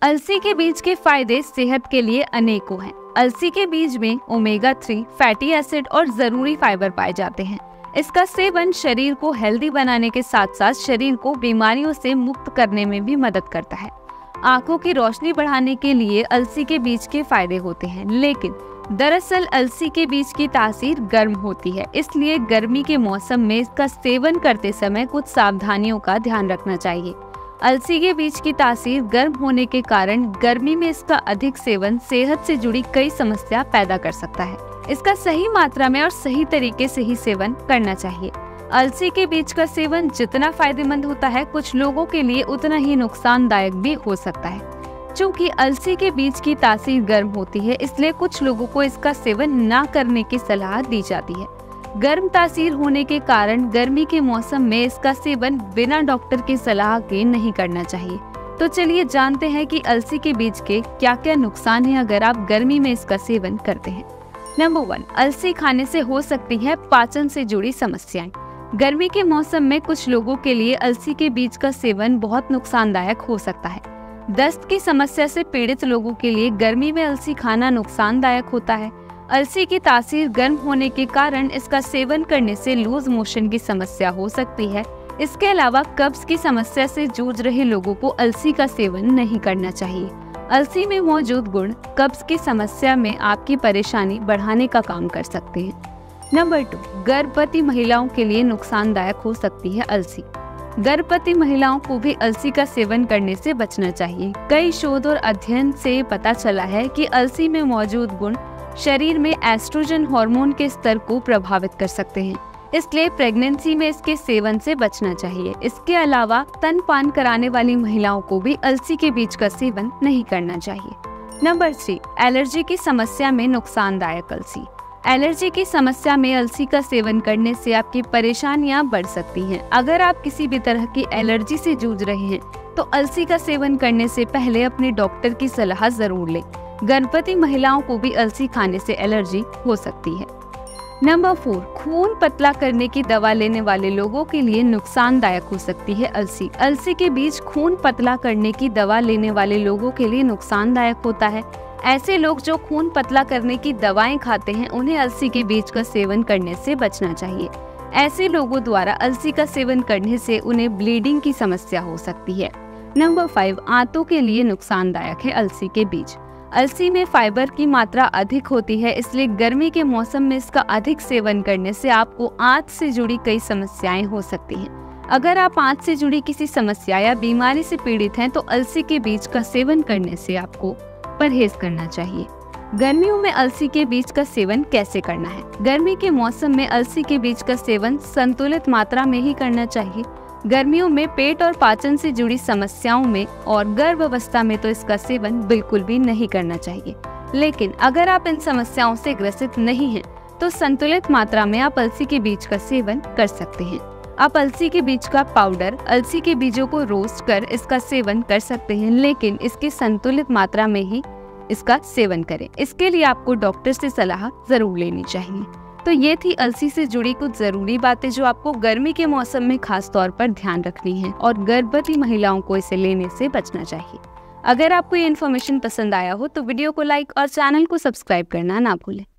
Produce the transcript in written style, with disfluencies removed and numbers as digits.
अलसी के बीज के फायदे सेहत के लिए अनेकों हैं। अलसी के बीज में ओमेगा 3 फैटी एसिड और जरूरी फाइबर पाए जाते हैं। इसका सेवन शरीर को हेल्दी बनाने के साथ साथ शरीर को बीमारियों से मुक्त करने में भी मदद करता है। आंखों की रोशनी बढ़ाने के लिए अलसी के बीज के फायदे होते हैं, लेकिन दरअसल अलसी के बीज की तासीर गर्म होती है, इसलिए गर्मी के मौसम में इसका सेवन करते समय कुछ सावधानियों का ध्यान रखना चाहिए। अलसी के बीज की तासीर गर्म होने के कारण गर्मी में इसका अधिक सेवन सेहत से जुड़ी कई समस्या पैदा कर सकता है। इसका सही मात्रा में और सही तरीके से ही सेवन करना चाहिए। अलसी के बीज का सेवन जितना फायदेमंद होता है, कुछ लोगों के लिए उतना ही नुकसानदायक भी हो सकता है। चूँकि अलसी के बीज की तासीर गर्म होती है, इसलिए कुछ लोगों को इसका सेवन न करने की सलाह दी जाती है। गर्म तासीर होने के कारण गर्मी के मौसम में इसका सेवन बिना डॉक्टर की सलाह के नहीं करना चाहिए। तो चलिए जानते हैं कि अलसी के बीज के क्या क्या नुकसान हैं अगर आप गर्मी में इसका सेवन करते हैं। नंबर 1, अलसी खाने से हो सकती है पाचन से जुड़ी समस्याएं। गर्मी के मौसम में कुछ लोगों के लिए अलसी के बीज का सेवन बहुत नुकसानदायक हो सकता है। दस्त की समस्या से पीड़ित लोगों के लिए गर्मी में अलसी खाना नुकसानदायक होता है। अलसी की तासीर गर्म होने के कारण इसका सेवन करने से लूज मोशन की समस्या हो सकती है। इसके अलावा कब्ज की समस्या से जूझ रहे लोगों को अलसी का सेवन नहीं करना चाहिए। अलसी में मौजूद गुण कब्ज की समस्या में आपकी परेशानी बढ़ाने का काम कर सकते हैं। नंबर 2, गर्भवती महिलाओं के लिए नुकसानदायक हो सकती है अलसी। गर्भवती महिलाओं को भी अलसी का सेवन करने से बचना चाहिए। कई शोध और अध्ययन से पता चला है कि अलसी में मौजूद गुण शरीर में एस्ट्रोजन हार्मोन के स्तर को प्रभावित कर सकते हैं, इसलिए प्रेगनेंसी में इसके सेवन से बचना चाहिए। इसके अलावा स्तनपान कराने वाली महिलाओं को भी अलसी के बीज का सेवन नहीं करना चाहिए। नंबर 3, एलर्जी की समस्या में नुकसानदायक अलसी। एलर्जी की समस्या में अलसी का सेवन करने से आपकी परेशानियां बढ़ सकती हैं। अगर आप किसी भी तरह की एलर्जी से जूझ रहे हैं तो अलसी का सेवन करने से पहले अपने डॉक्टर की सलाह जरूर लें। गर्भवती महिलाओं को भी अलसी खाने से एलर्जी हो सकती है। नंबर 4, खून पतला करने की दवा लेने वाले लोगों के लिए नुकसानदायक हो सकती है अलसी। अलसी के बीज खून पतला करने की दवा लेने वाले लोगों के लिए नुकसानदायक होता है। ऐसे लोग जो खून पतला करने की दवाएं खाते हैं, उन्हें अलसी के बीज का सेवन करने से बचना चाहिए। ऐसे लोगों द्वारा अलसी का सेवन करने से उन्हें ब्लीडिंग की समस्या हो सकती है। नंबर 5, आंतों के लिए नुकसानदायक है अलसी के बीज। अलसी में फाइबर की मात्रा अधिक होती है, इसलिए गर्मी के मौसम में इसका अधिक सेवन करने से आपको आंत से जुड़ी कई समस्याएं हो सकती हैं। अगर आप आंत से जुड़ी किसी समस्या या बीमारी से पीड़ित हैं तो अलसी के बीज का सेवन करने से आपको परहेज करना चाहिए। गर्मियों में अलसी के बीज का सेवन कैसे करना है? गर्मी के मौसम में अलसी के बीज का सेवन संतुलित मात्रा में ही करना चाहिए। गर्मियों में पेट और पाचन से जुड़ी समस्याओं में और गर्भावस्था में तो इसका सेवन बिल्कुल भी नहीं करना चाहिए। लेकिन अगर आप इन समस्याओं से ग्रसित नहीं हैं, तो संतुलित मात्रा में आप अलसी के बीज का सेवन कर सकते हैं। आप अलसी के बीज का पाउडर, अलसी के बीजों को रोस्ट कर इसका सेवन कर सकते हैं, लेकिन इसकी संतुलित मात्रा में ही इसका सेवन करें। इसके लिए आपको डॉक्टर से सलाह जरूर लेनी चाहिए। तो ये थी अलसी से जुड़ी कुछ जरूरी बातें जो आपको गर्मी के मौसम में खास तौर पर ध्यान रखनी है, और गर्भवती महिलाओं को इसे लेने से बचना चाहिए। अगर आपको ये इन्फॉर्मेशन पसंद आया हो तो वीडियो को लाइक और चैनल को सब्सक्राइब करना ना भूलें।